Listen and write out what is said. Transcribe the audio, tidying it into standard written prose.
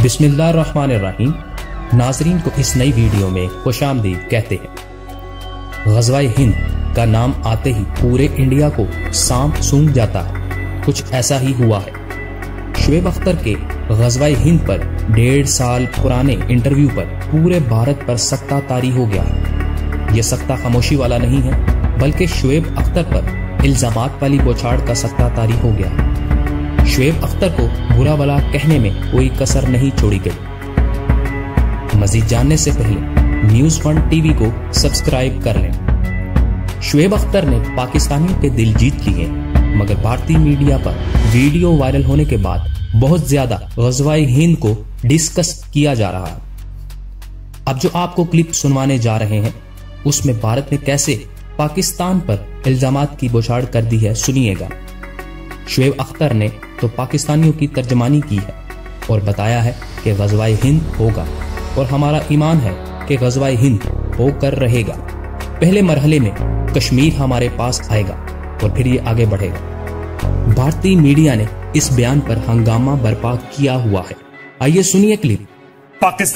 बिस्मिल्लाहिर्रहमानिर्रहीम। नाजरीन को इस नई वीडियो में खुशामदीद कहते हैं। ग़ज़वा-ए हिंद का नाम आते ही पूरे इंडिया को सांप सूंघ जाता है, कुछ ऐसा ही हुआ है। शुएब अख्तर के ग़ज़वा-ए हिंद पर 1.5 साल पुराने इंटरव्यू पर पूरे भारत पर सख्ता तारी हो गया है। ये सख्ता खामोशी वाला नहीं है, बल्कि शुएब अख्तर पर इल्जामात वाली बौछार का सख्ता तारी हो गया है। शुएब अख्तर को बुरा भला कहने में कोई कसर नहीं छोड़ी गई। मजीद जानने से पहले न्यूज़ फन टीवी को सब्सक्राइब कर लें। शुएब अख्तर ने पाकिस्तानियों के दिल जीत लिए, मगर भारतीय मीडिया पर वीडियो वायरल होने के बाद बहुत ज्यादा ग़ज़वा-ए हिंद को डिस्कस किया जा रहा है। अब जो आपको क्लिप सुनवाने जा रहे हैं, उसमें भारत ने कैसे पाकिस्तान पर इल्जामात की बौछार कर दी है, सुनिएगा। शुएब अख्तर ने तो पाकिस्तानियों की तर्जमानी की है और बताया है कि ग़ज़वा-ए हिंद होगा और हमारा ईमान है कि ग़ज़वा-ए हिंद होकर रहेगा। पहले मरहले में कश्मीर हमारे पास आएगा और फिर ये आगे बढ़ेगा। भारतीय मीडिया ने इस बयान पर हंगामा बर्पा किया हुआ है। आइए सुनिए क्लिप।